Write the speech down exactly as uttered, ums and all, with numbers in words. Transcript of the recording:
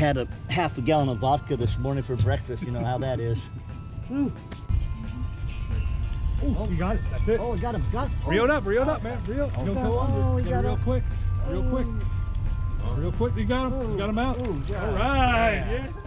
had a half a gallon of vodka this morning for breakfast. You know how that is. Ooh. Oh, you got it. That's it. Oh, I got him. Got him. Reel it up. Reel it up, man. Reel. Oh, You'll oh, go under. oh, Get it real quick. Real quick. Real quick. You got him. You got him out. Oh, All right. Yeah.